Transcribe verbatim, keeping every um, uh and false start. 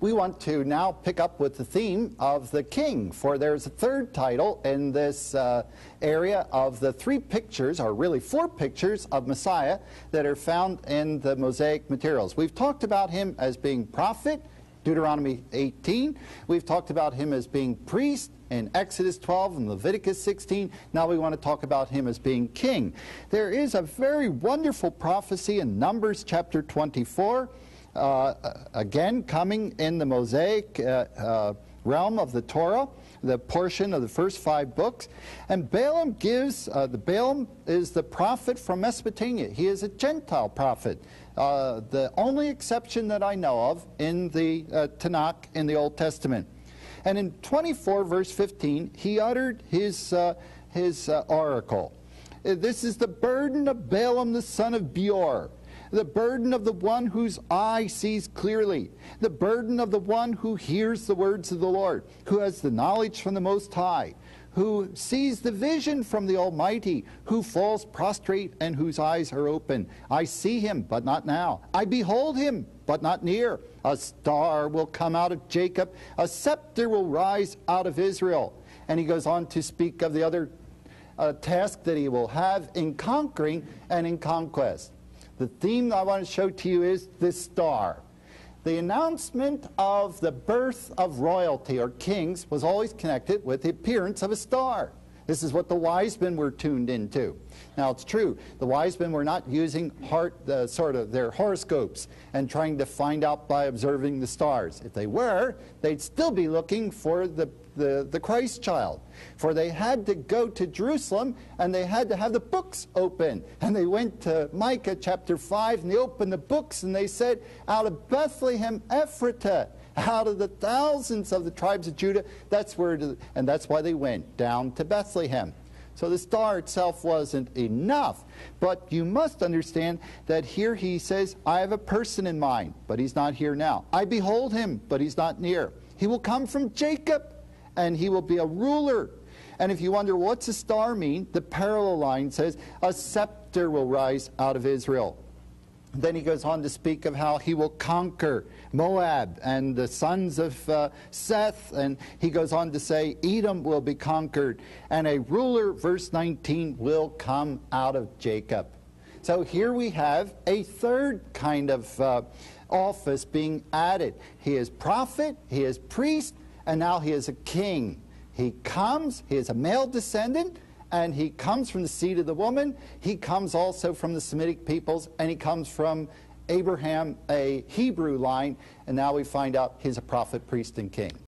we want to now pick up with the theme of the king, for there's a third title in this uh, area of the three pictures, or really four pictures of Messiah that are found in the Mosaic materials. We've talked about him as being prophet, Deuteronomy eighteen. We've talked about him as being priest in Exodus twelve and Leviticus sixteen. Now we want to talk about him as being king. There is a very wonderful prophecy in Numbers chapter twenty-four, uh, again coming in the Mosaic uh, uh, realm of the Torah, the portion of the first five books. And Balaam gives, uh, the Balaam is the prophet from Mesopotamia. He is a Gentile prophet. Uh, the only exception that I know of in the uh, Tanakh in the Old Testament. And in twenty-four verse fifteen, he uttered his, uh, his uh, oracle. Uh, this is the burden of Balaam the son of Beor, the burden of the one whose eye sees clearly, the burden of the one who hears the words of the Lord, who has the knowledge from the Most High, who sees the vision from the Almighty, who falls prostrate and whose eyes are open. I see him, but not now. I behold him, but not near. A star will come out of Jacob. A scepter will rise out of Israel. And he goes on to speak of the other uh, task that he will have in conquering and in conquest. The theme that I want to show to you is this star. The announcement of the birth of royalty or kings was always connected with the appearance of a star. This is what the wise men were tuned into. Now it's true, the wise men were not using heart, uh, sort of their horoscopes and trying to find out by observing the stars. If they were, they'd still be looking for the, the, the Christ child. For they had to go to Jerusalem and they had to have the books open. And they went to Micah chapter five and they opened the books and they said, out of Bethlehem Ephratah, out of the thousands of the tribes of Judah, that's where, to, and that's why they went down to Bethlehem. So the star itself wasn't enough. But you must understand that here he says, I have a person in mind, but he's not here now. I behold him, but he's not near. He will come from Jacob, and he will be a ruler. And if you wonder, what's a star mean? The parallel line says, a scepter will rise out of Israel. Then he goes on to speak of how he will conquer Moab and the sons of uh, Seth. And he goes on to say Edom will be conquered. And a ruler, verse nineteen, will come out of Jacob. So here we have a third kind of uh, office being added. He is prophet, he is priest, and now he is a king. He comes, he is a male descendant, and he comes from the seed of the woman. He comes also from the Semitic peoples, and he comes from Abraham, a Hebrew line, and now we find out he's a prophet, priest, and king.